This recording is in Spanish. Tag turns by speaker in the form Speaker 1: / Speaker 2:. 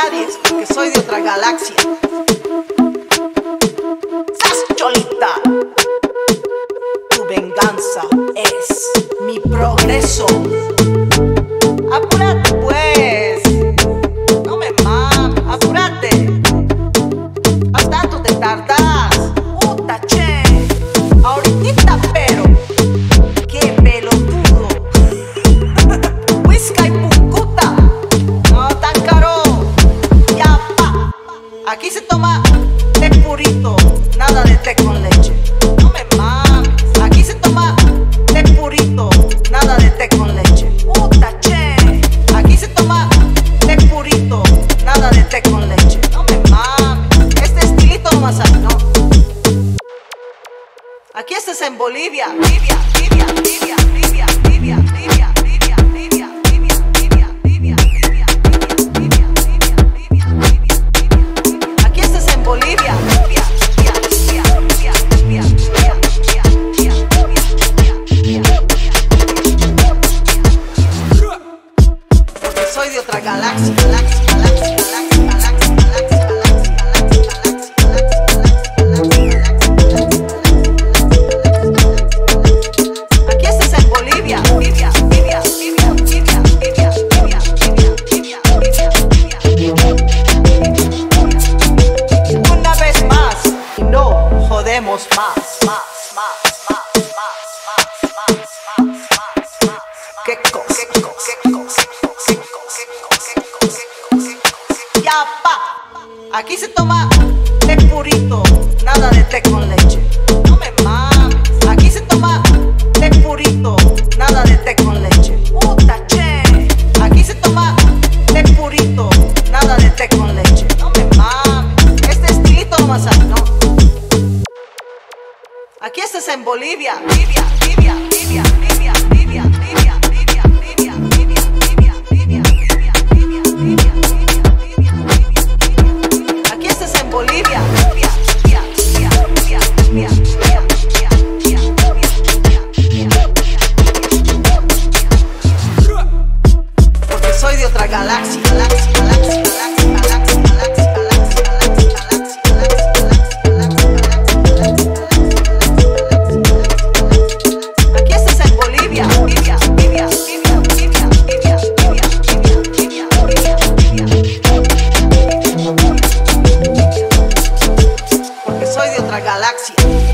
Speaker 1: nadie, porque soy de otra galaxia. ¡Sas, Cholita! Tu venganza es mi progreso. Apúrate pues, no me mames, apúrate. Hasta tanto te tardas, puta che. Ahorita pero, qué pelotudo. Whisky y pucuta, no tan caro. Ya pa, aquí se toma té purito, nada de té con leche. No me mames, aquí se toma té purito, nada de té con leche. Puta che, aquí se toma té purito, nada de té con leche. No me mames, este estilito nomás hay, no. Aquí estás en Bolivia, Libia, Libia, Libia, Libia, Libia, Libia, Libia, Libia, Libia, Libia, Libia, Libia, Libia, Libia, Libia. Aquí estás en Bolivia, Libia, Libia, Libia, Libia, Libia, Libia, Libia, Libia. Porque soy de otra galaxia, galaxia, galaxia, galaxia, galaxia, galaxia, galaxia, galaxia, aquí estás en Bolivia, Libia, Libia, Libia, Libia, Libia, Libia, Libia, Libia, Libia. Una vez más y no jodemos más, más, más, más, más, más, más, más, más, más. Qué cosa, qué cosa, qué cosa, qué cosa, qué cosa, qué cosa. Ya pa, aquí se toma té purito, nada de té con leche. No me mames, aquí se toma té purito, nada de té con leche. Puta che, aquí se toma té purito, nada de té con leche. No me mames, este estilito nomás hay, no. Aquí estás en Bolivia, Libia, Libia, Libia, Libia, Libia, Libia, Libia, Libia, Libia, Libia, Libia, Libia, Libia, Libia, Libia, Libia. Aquí estás en Bolivia, Libia, Libia, Libia, Libia, Libia, Libia, Libia, Libia, Libia. Porque soy de otra galaxia, galaxia, galaxia, galaxia, galaxia, galaxia, galaxia, galaxia, galaxia, galaxia. Aquí estás en Bolivia, Libia, Libia, Libia, Libia, Libia, Libia, Libia, Libia, Libia. Porque soy de otra galaxia.